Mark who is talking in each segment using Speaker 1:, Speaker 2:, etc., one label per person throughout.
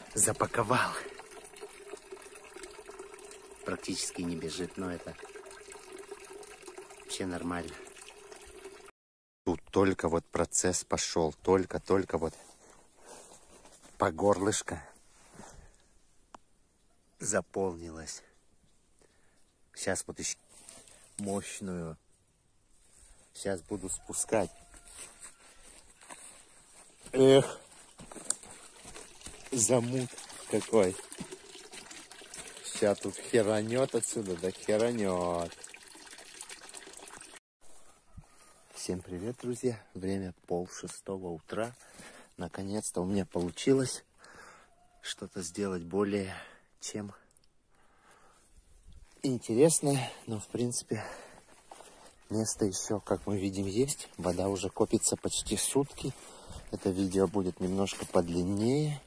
Speaker 1: запаковал. Практически не бежит, но это вообще нормально. Тут только вот процесс пошел, только вот по горлышко заполнилось. Сейчас вот еще мощную. Сейчас буду спускать. Эх, замут какой. Сейчас тут херанет отсюда, да херанет. Всем привет, друзья. Время 5:30 утра. Наконец-то у меня получилось что-то сделать более чем интересное. Но в принципе место еще, как мы видим, есть. Вода уже копится почти сутки. Это видео будет немножко подлиннее.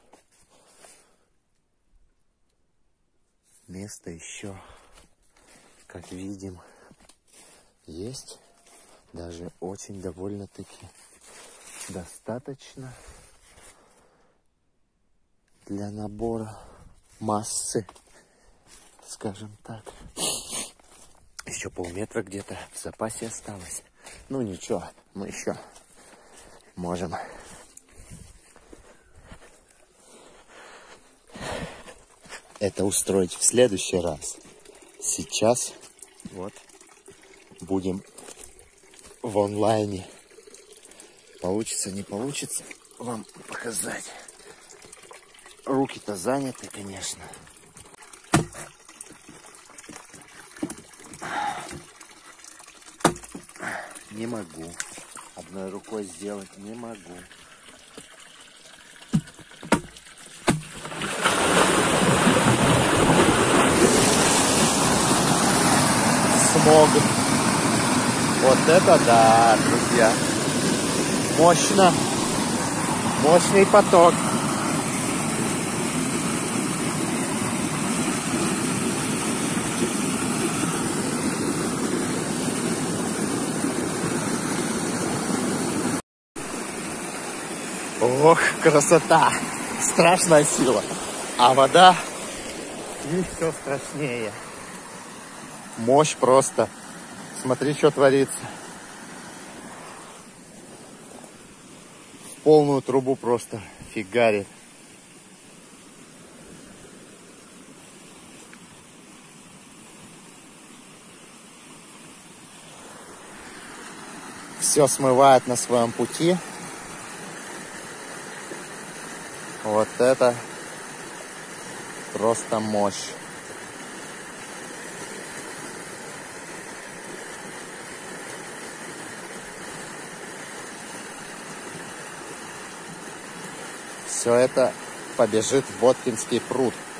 Speaker 1: Место еще, как видим, есть. Даже очень довольно-таки достаточно для набора массы, скажем так. Еще полметра где-то в запасе осталось. Ну ничего, мы еще можем это устроить в следующий раз. Сейчас вот будем в онлайне. Получится, не получится вам показать. Руки-то заняты, конечно. Не могу. Одной рукой сделать не могу. Смог. Вот это да, друзья. Мощно. Мощный поток. Ох, красота. Страшная сила. А вода еще страшнее. Мощь просто. Смотри, что творится. В полную трубу просто фигарит. Все смывает на своем пути. Вот это просто мощь. Все это побежит в Боткинский пруд.